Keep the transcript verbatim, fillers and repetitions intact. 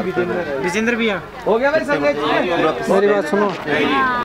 विजेंद्र भैया हो गया भाई सब। मेरी बात सुनो।